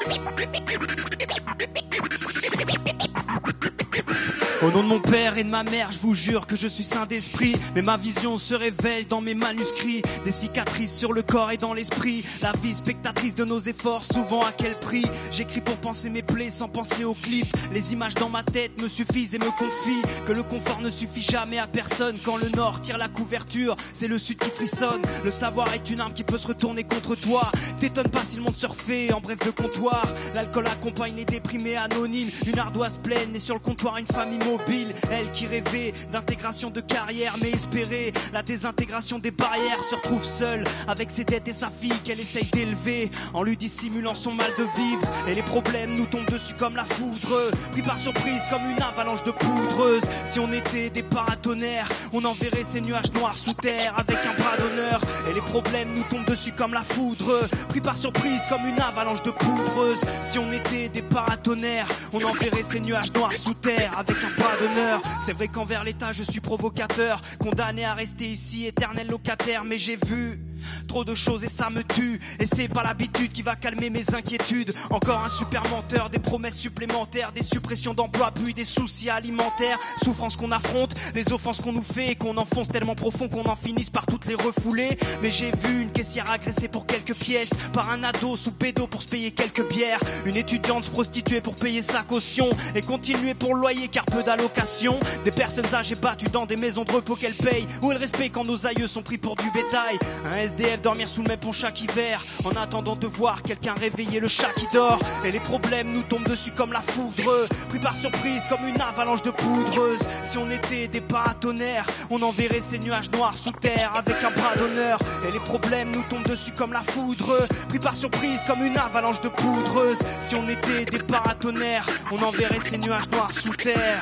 Au nom de mon père et de ma mère, je vous jure que je suis saint d'esprit. Mais ma vision se révèle dans mes manuscrits. Des cicatrices sur le corps et dans l'esprit. La vie spectatrice de nos efforts, souvent à quel prix? J'écris pour penser mes plaies sans penser aux clips. Les images dans ma tête me suffisent et me confient que le confort ne suffit jamais à personne. Quand le nord tire la couverture, c'est le sud qui frissonne. Le savoir est une arme qui peut se retourner contre toi. T'étonne pas si le monde surfait en bref de comptoir. L'alcool accompagne les déprimés anonymes. Une ardoise pleine et sur le comptoir une famille mobile. Elle qui rêvait d'intégration de carrière mais espérait la désintégration des barrières, se retrouve seule avec ses dettes et sa fille qu'elle essaye d'élever en lui dissimulant son mal de vivre. Et les problèmes nous tombent dessus comme la foudre, pris par surprise comme une avalanche de poudreuse. Si on était des paratonnerres, on enverrait ces nuages noirs sous terre avec un bras d'honneur. Et les problèmes nous tombent dessus comme la foudre, pris par surprise comme une avalanche de poudreuse. Si on était des paratonnerres, on enverrait ces nuages noirs sous terre avec un bras d'honneur. C'est vrai qu'envers l'État je suis provocateur, condamné à rester ici éternel locataire. Mais j'ai vu trop de choses et ça me tue. Et c'est pas l'habitude qui va calmer mes inquiétudes. Encore un super menteur, des promesses supplémentaires, des suppressions d'emplois puis des soucis alimentaires. Souffrance qu'on affronte, les offenses qu'on nous fait et qu'on enfonce tellement profond qu'on en finisse par toutes les refouler. Mais j'ai vu une caissière agressée pour quelques pièces par un ado sous pédo pour se payer quelques bières. Une étudiante se prostituer pour payer sa caution et continuer pour le loyer car peu d'allocations. Des personnes âgées battues dans des maisons de repos qu'elles payent. Où est le respect quand nos aïeux sont pris pour du bétail? Un SDF dormir sous le même pont chaque hiver en attendant de voir quelqu'un réveiller le chat qui dort. Et les problèmes nous tombent dessus comme la foudre, pris par surprise comme une avalanche de poudreuse. Si on était des paratonnerres, on enverrait ces nuages noirs sous terre avec un bras d'honneur. Et les problèmes nous tombent dessus comme la foudre, pris par surprise comme une avalanche de poudreuse. Si on était des paratonnerres, on enverrait ces nuages noirs sous terre.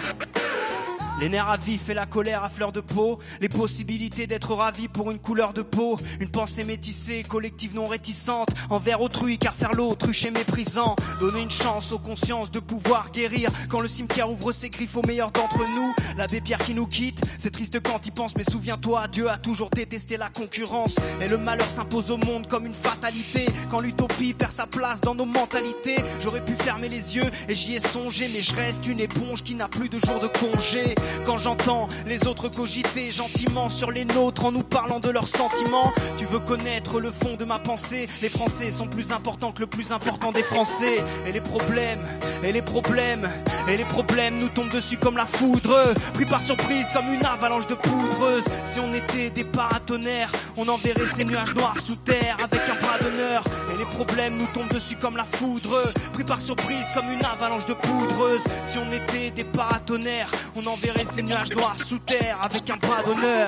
Les nerfs à vif et la colère à fleur de peau, les possibilités d'être ravi pour une couleur de peau, une pensée métissée, collective non réticente envers autrui car faire l'autruche est méprisant. Donner une chance aux consciences de pouvoir guérir quand le cimetière ouvre ses griffes aux meilleurs d'entre nous. L'abbé Pierre qui nous quitte, c'est triste quand il pense mais souviens-toi, Dieu a toujours détesté la concurrence. Et le malheur s'impose au monde comme une fatalité quand l'utopie perd sa place dans nos mentalités. J'aurais pu fermer les yeux et j'y ai songé mais je reste une éponge qui n'a plus de jours de congé. Quand j'entends les autres cogiter gentiment sur les nôtres en nous parlant de leurs sentiments, tu veux connaître le fond de ma pensée. Les Français sont plus importants que le plus important des Français. Et les problèmes, et les problèmes, et les problèmes nous tombent dessus comme la foudre, pris par surprise comme une avalanche de poudreuse. Si on était des paratonnerres, on enverrait ces nuages noirs sous terre avec un bras d'honneur. Et les problèmes nous tombent dessus comme la foudre, pris par surprise comme une avalanche de poudreuse. Si on était des paratonnerres, on enverrait ces nuages noirs sous terre avec un bras d'honneur.